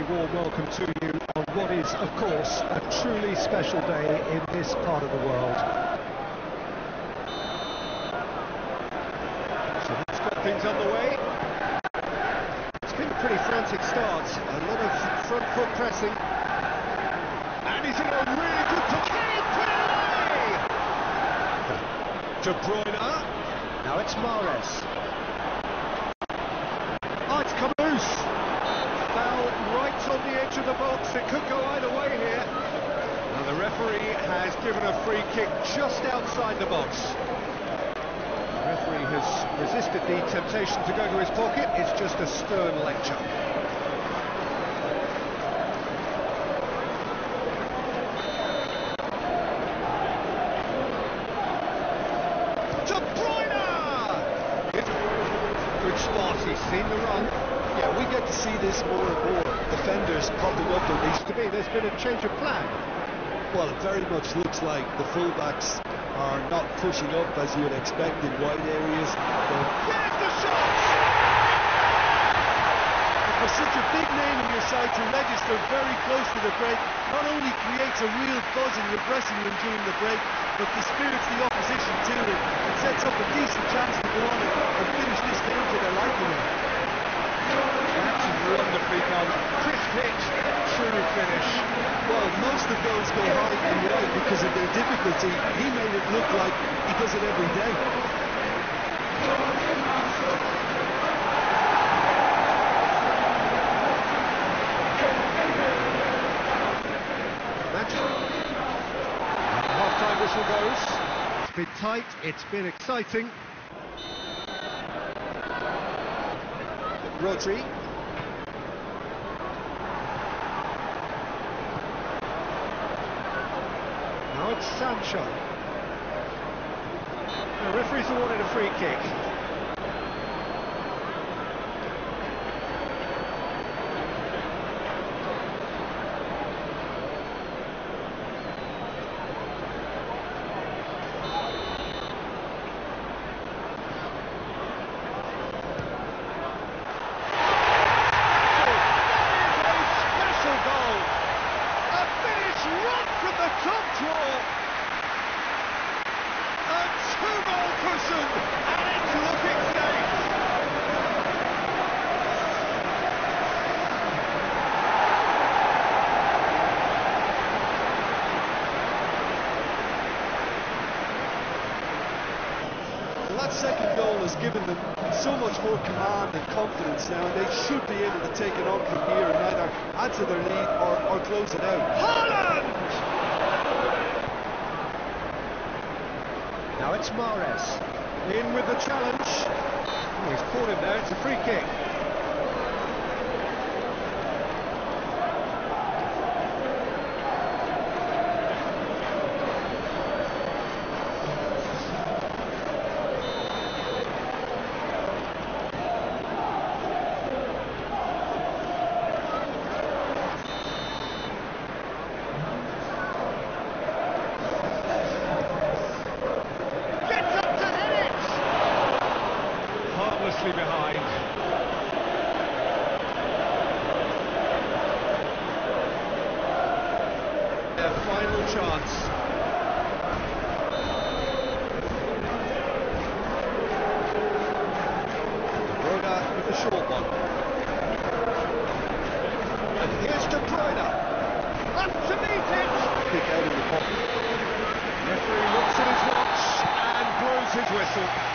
very warm welcome to you on what is, of course, a truly special day in this part of the world. So he's got things underway. It's been a pretty frantic start, a lot of front foot pressing. And he's in a really good position. De Bruyne. Now it's Mahrez. Oh, it's Camus. Foul right on the edge of the box. It could go either way here. And the referee has given a free kick just outside the box. The referee has resisted the temptation to go to his pocket. It's just a stern lecture. De Bruyne! Good spot, he's seen the run. Yeah, we get to see this more and more. Defenders popping up in these. To me, there's been a change of plan. Well, it very much looks like the fullbacks are not pushing up as you would expect in wide areas. Here's the shot! For such a big name in your side to register very close to the break, not only creates a real buzz in your dressing room during the break, but dispirits the opposition too, and sets up a decent chance to go on and finish this game to their liking. That's wonderfully done. Crisp hit, true finish. Well, most of those go high and wide because of their difficulty. He made it look like he does it every day. Half-time whistle goes. It's been tight, it's been exciting. Rodri. Now it's Sancho. The referee's awarded a free kick. From the top draw, a two-goal cushion, and it's looking safe. Well, that second goal has given them so much more command and confidence now, and they should be able to take it on from here and either add to their lead or close it out. Haaland! Now it's Mahrez, in with the challenge. Oh, he's caught him there, it's a free kick. Behind. Their final chance. Roda with the short one. And here's De Bruyne. Up to meet it. Kick out in the pocket. Referee looks at his watch and blows his whistle.